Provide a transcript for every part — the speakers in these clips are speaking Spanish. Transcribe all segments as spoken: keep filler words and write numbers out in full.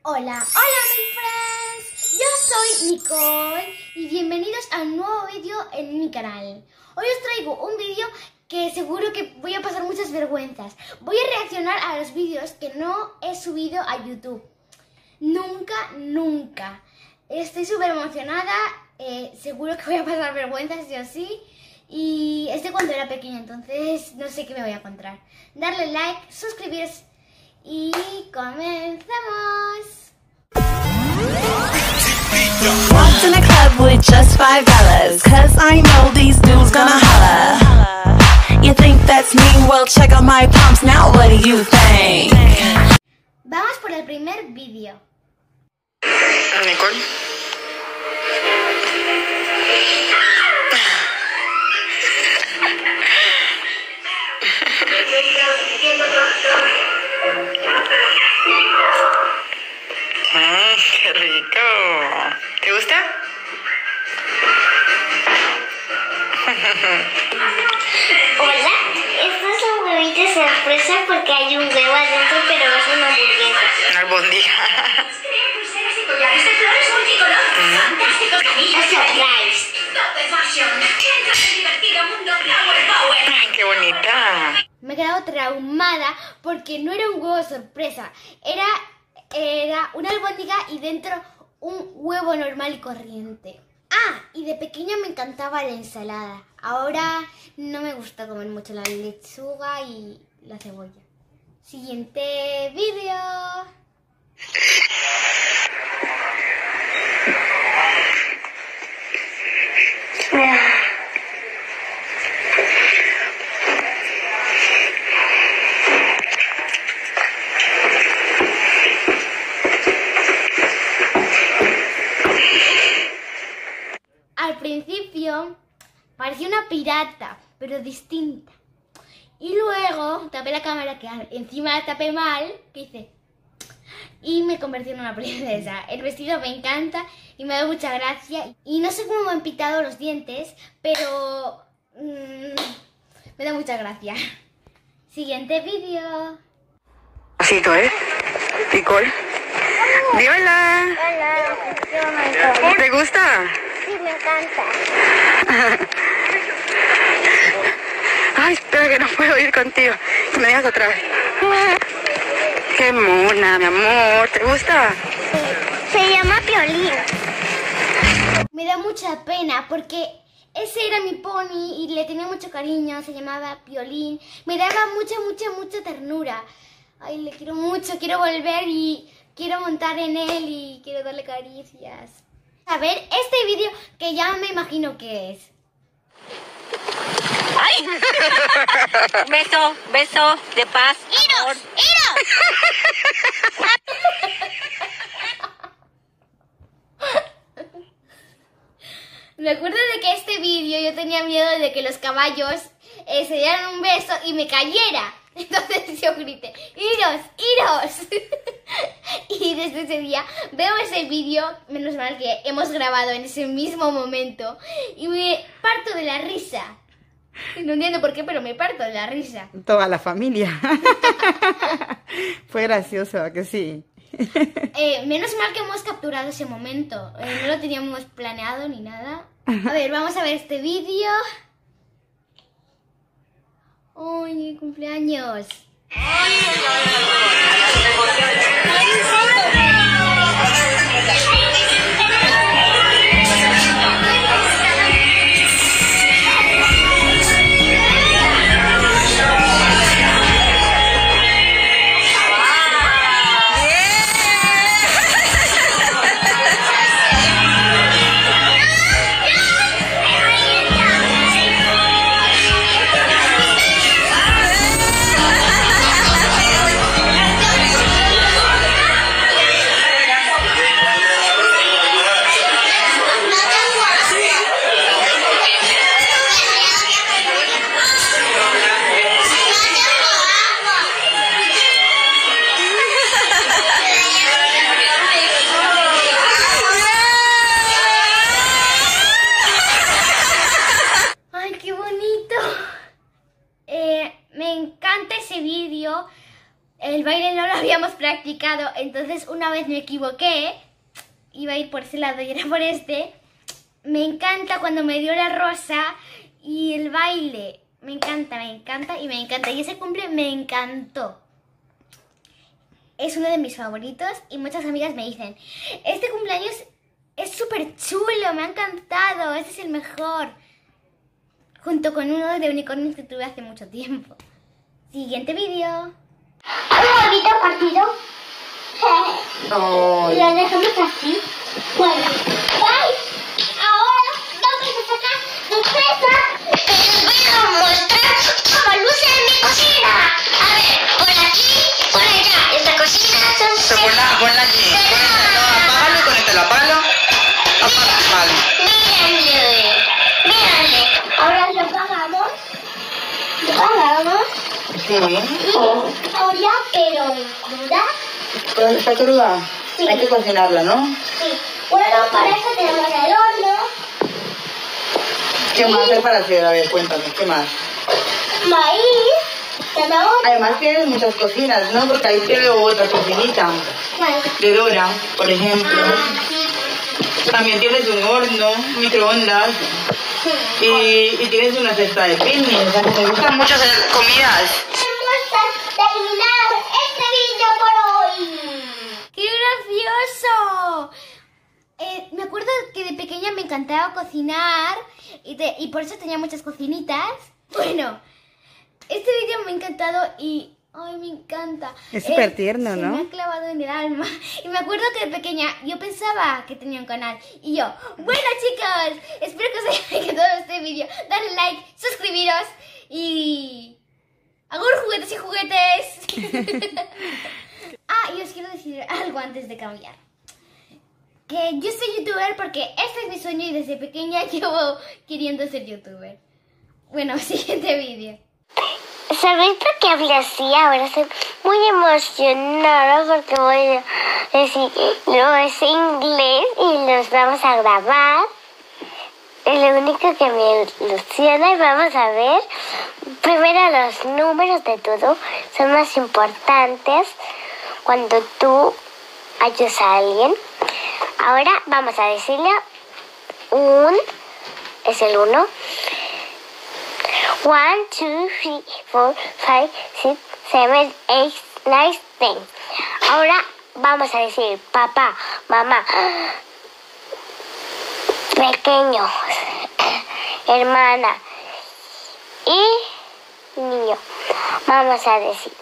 Hola, hola mi friends, yo soy Nicole y bienvenidos a un nuevo vídeo en mi canal. Hoy os traigo un vídeo que seguro que voy a pasar muchas vergüenzas. Voy a reaccionar a los vídeos que no he subido a YouTube. Nunca, nunca. Estoy súper emocionada, eh, seguro que voy a pasar vergüenzas, sí o sí. Y es de cuando era pequeña, entonces no sé qué me voy a encontrar. Darle like, suscribiros y comenzamos. Walked in a club with just five dollars, cause I know these dudes gonna holla. You think that's me? Well, check out my pumps now, what do you think? Vamos por el primer vídeo. Nicole. Mmm, qué rico. ¿Te gusta? Hola, estos son huevitos sorpresa porque hay un huevo adentro, pero es una hamburguesa. Una albóndiga. A surprise. Ay, qué bonita. Me he quedado traumada porque no era un huevo sorpresa, era, era una albóndiga y dentro un huevo normal y corriente. Ah, y de pequeña me encantaba la ensalada. Ahora no me gusta comer mucho la lechuga y la cebolla. Siguiente vídeo. Al principio parecía una pirata, pero distinta. Y luego tapé la cámara, que encima la tapé mal, que hice, y me convertí en una princesa. El vestido me encanta y me da mucha gracia. Y no sé cómo me han pitado los dientes, pero mmm, me da mucha gracia. Siguiente vídeo. Besito, ¿eh? Nicole. Di hola. Hola, ¿Te gusta? sí, me encanta. Ay, espera que no puedo ir contigo. Que me digas otra vez. Qué mona, mi amor. ¿Te gusta? Se llama Piolín. Me da mucha pena porque ese era mi pony y le tenía mucho cariño, se llamaba Piolín. Me daba mucha, mucha, mucha ternura. Ay, le quiero mucho, quiero volver y quiero montar en él y quiero darle caricias. A ver, este vídeo que ya me imagino que es. ¡Ay! Beso, beso de paz. ¡Iros! ¡Iros! Me acuerdo de que este vídeo yo tenía miedo de que los caballos eh, se dieran un beso y me cayera. Entonces yo grité, ¡iros, iros! Y desde ese día veo ese vídeo, menos mal que hemos grabado en ese mismo momento, y me parto de la risa. No entiendo por qué, pero me parto de la risa. Toda la familia. Fue gracioso, ¿a que sí? Eh, menos mal que hemos capturado ese momento. Eh, no lo teníamos planeado ni nada. A ver, vamos a ver este vídeo. ¡Ay, mi cumpleaños! explicado, entonces una vez me equivoqué, iba a ir por ese lado y era por este. Me encanta cuando me dio la rosa y el baile, me encanta, me encanta y me encanta. Y ese cumple me encantó. Es uno de mis favoritos y muchas amigas me dicen, este cumpleaños es súper chulo, me ha encantado, este es el mejor. Junto con uno de unicornios que tuve hace mucho tiempo. Siguiente vídeo. ¿Un bonito partido? No. ¿Lo dejamos así? Bueno, bye. Ahora vamos a sacar sorpresa. Les voy a mostrar cómo luce mi cocina. A ver, por aquí, por allá. Esta cocina son... Se ponla, ponla aquí. Ponla, no, apágalo y conéctalo, apágalo. Apaga, vale. Mírenle, mírenle. Ahora lo apagamos. Lo apagamos. Sí. Y ahora, pero cruda. Pero está cruda. Sí. Hay que cocinarla, ¿no? Sí. Bueno, para eso tenemos el horno. ¿Qué más hay para hacer? A ver, cuéntame, ¿qué más? Maíz. Zanahoria. Además tienes muchas cocinas, ¿no? Porque ahí te veo otra cocinita. De Dora, por ejemplo. También tienes un horno, microondas. Y, y tienes una cesta de picnic. O sea, que te gustan mucho hacer comidas. Vamos a terminar este vídeo por hoy. ¡Qué gracioso! Eh, me acuerdo que de pequeña me encantaba cocinar y, te- y por eso tenía muchas cocinitas. Bueno, este vídeo me ha encantado y... ¡Ay, me encanta! Es súper Eh, tierno, se ¿no? me ha clavado en el alma. Y me acuerdo que de pequeña yo pensaba que tenía un canal. Y yo, bueno chicos, espero que os haya encantado este vídeo. Dale like, suscribiros y... ¡Agur juguetes y juguetes! Ah, y os quiero decir algo antes de cambiar. Que yo soy youtuber porque este es mi sueño y desde pequeña llevo queriendo ser youtuber. Bueno, siguiente vídeo. ¿Sabéis por qué hablé así? Ahora estoy muy emocionada porque voy a decir, no es inglés y los vamos a grabar. Es lo único que me ilusiona y vamos a ver. Primero los números de todo son más importantes cuando tú ayudas a alguien. Ahora vamos a decirle un, es el uno. One, two, three, four, five, six, seven, eight, nine, ten. Ahora vamos a decir papá, mamá, pequeños, hermana y niño. Vamos a decir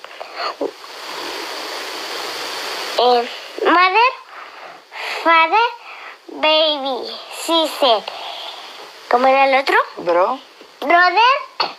eh, mother, father, baby, sister. ¿Cómo era el otro? Bro. Brother.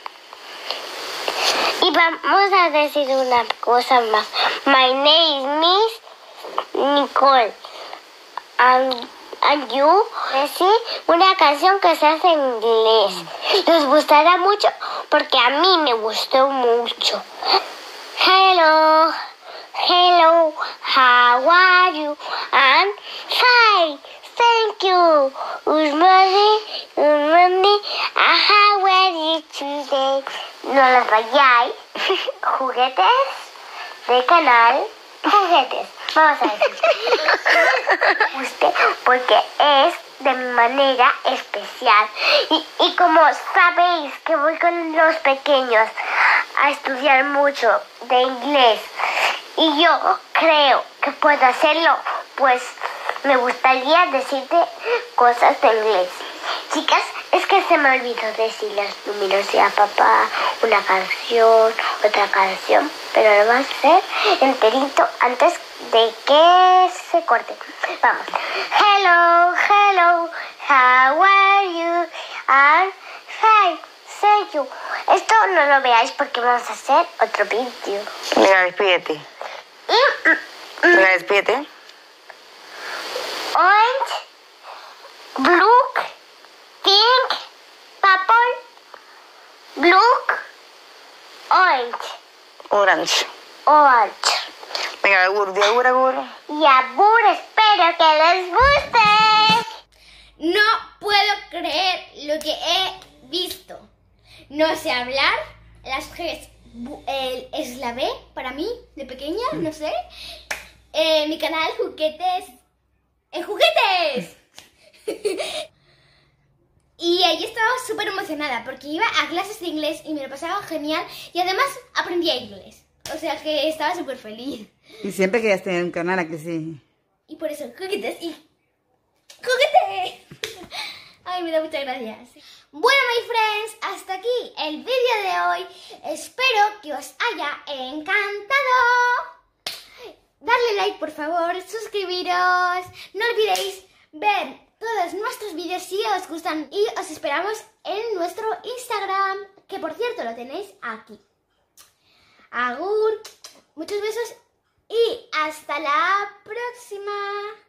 Y vamos a decir una cosa más. My name is Miss Nicole. And, and you. Decir una canción que se hace en inglés. Les gustará mucho porque a mí me gustó mucho. Hello. Hello. How are you? I'm fine. Thank you. Good morning. Good morning. How are you today? No los vayáis. Juguetes de canal. Juguetes. Vamos a decir. Guste porque es de manera especial. Y, y como sabéis que voy con los pequeños a estudiar mucho de inglés y yo creo que puedo hacerlo, pues me gustaría decirte cosas de inglés. Chicas, es que se me olvidó decir los números y a papá, una canción, otra canción, pero lo vamos a hacer enterito antes de que se corte. Vamos. Hello, hello, how are you? I'm fine, thank you. Esto no lo veáis porque vamos a hacer otro vídeo. Venga, despídete. Y, mm, Venga, despídete. Orange, blue, pink, purple, blue, orange, Orange. orange. Venga, agur, di agur, agur. Y abur, espero que les guste. No puedo creer lo que he visto. No sé hablar. Las G's bu- el- es la B para mí, de pequeña, no sé. canal Juguetes en Juguetes. Y allí estaba súper emocionada porque iba a clases de inglés y me lo pasaba genial y además aprendía inglés. O sea que estaba súper feliz. Y siempre querías tener un canal, ¿a que sí? Y por eso, Juguetes y... ¡Juguetes! Ay, me da muchas gracias. Bueno, my friends, hasta aquí el vídeo de hoy. Espero que os haya encantado. Darle like, por favor, suscribiros. No olvidéis ver todos nuestros vídeos si os gustan y os esperamos en nuestro Instagram, que por cierto lo tenéis aquí. Agur, muchos besos y hasta la próxima.